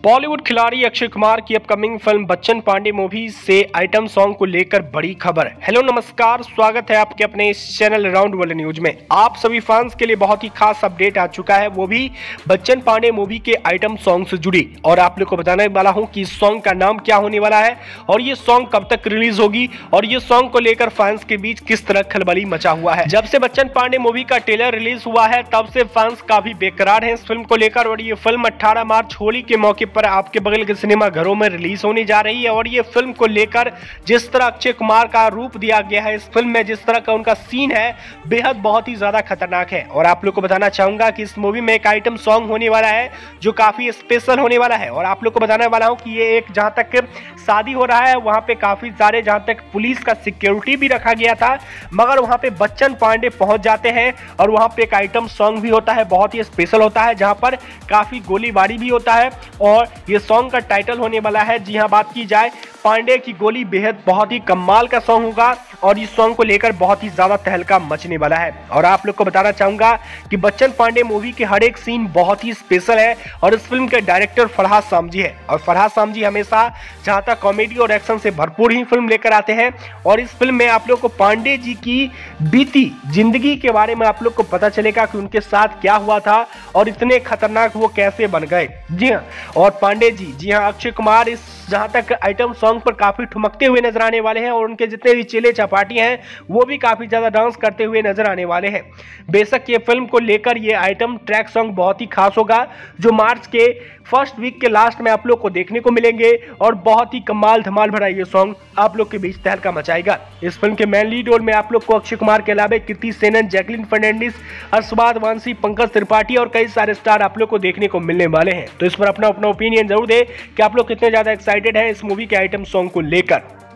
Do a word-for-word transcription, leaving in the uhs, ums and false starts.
बॉलीवुड खिलाड़ी अक्षय कुमार की upcoming film Bachchan Pandey movie से आइटम सॉन्ग को लेकर बड़ी खबर। हेलो नमस्कार, स्वागत है आपके अपने इस चैनल राउंड वर्ल्ड न्यूज में। आप सभी फैंस के लिए बहुत ही खास अपडेट आ चुका है, वो भी बच्चन पांडे मूवी के आइटम सॉन्ग से जुड़ी। और आप लोग को बताने वाला हूं कि इस सॉन्ग का नाम क्या होने वाला है और ये सॉन्ग कब तक रिलीज होगी और ये सॉन्ग को लेकर फैंस के बीच किस तरह खलबली मचा हुआ है। जब से बच्चन पांडे मूवी का ट्रेलर रिलीज हुआ है तब से फैंस काफी बेकरार हैं इस फिल्म को लेकर। और ये फिल्म अठारह मार्च होली के मौके पर आपके बगल के सिनेमा घरों में रिलीज होने जा रही है। और ये फिल्म को लेकर जिस तरह अक्षय कुमार का रूप दिया गया है इस फिल्म में, जिस तरह का उनका सीन है, बेहद बहुत ही ज्यादा खतरनाक है। और आप लोग को बताना चाहूंगा कि इस मूवी में एक आइटम सॉन्ग होने वाला है जो काफी स्पेशल होने वाला है। और आप लोग को बताने वाला हूं कि ये एक जहां तक शादी हो रहा है वहां पे काफी सारे जहां तक पुलिस का सिक्योरिटी भी रखा गया था, मगर वहां पे बच्चन पांडे पहुंच जाते हैं और वहां पे एक आइटम सॉन्ग भी होता है, बहुत ही स्पेशल होता है, जहां पर काफी गोलीबारी भी होता है। और ये सॉन्ग का टाइटल होने वाला है, जी हां, बात की जाए पांडे की गोली, बेहद बहुत ही कमाल का सॉन्ग होगा और इस सॉन्ग को लेकर बहुत ही ज्यादा तहलका मचने वाला है। और आप लोग को बताना चाहूंगा कि बच्चन पांडे मूवी के हर एक सीन बहुत ही स्पेशल है और इस फिल्म के डायरेक्टर फरहाद सामजी है। और फरहाद सामजी हमेशा जहां तक कॉमेडी और एक्शन से भरपूर ही फिल्म लेकर आते हैं। और इस फिल्म में आप लोग को पांडे जी की बीती जिंदगी के बारे में आप लोग को पता चलेगा कि उनके साथ क्या हुआ था और इतने खतरनाक वो कैसे बन गए। जी हाँ, और पांडे जी, जी हाँ, अक्षय कुमार इस जहां तक आइटम सॉन्ग पर काफी ठुमकते हुए नजर आने वाले हैं और उनके जितने भी चेले चपाटी हैं वो भी काफी ज्यादा डांस करते हुए नजर आने वाले हैं। बेशक ये फिल्म को लेकर ये आइटम ट्रैक सॉन्ग बहुत ही खास होगा जो मार्च के फर्स्ट वीक के लास्ट में आप लोग को देखने को मिलेंगे और बहुत ही कमाल धमाल भरा ये सॉन्ग आप लोग के बीच तहलका मचाएगा। इस फिल्म के मेन लीड रोल में आप लोग को अक्षय कुमार के अलावा कृति सेनन, जैकलिन फर्नांडिस, अर्शवाद वानसी, पंकज त्रिपाठी और कई सारे स्टार आप लोग को देखने को मिलने वाले हैं। तो इस पर अपना अपना ओपिनियन जरूर दे कि आप लोग कितने ज्यादा एक्साइटेड हैं इस मूवी के आइटम सॉन्ग को लेकर।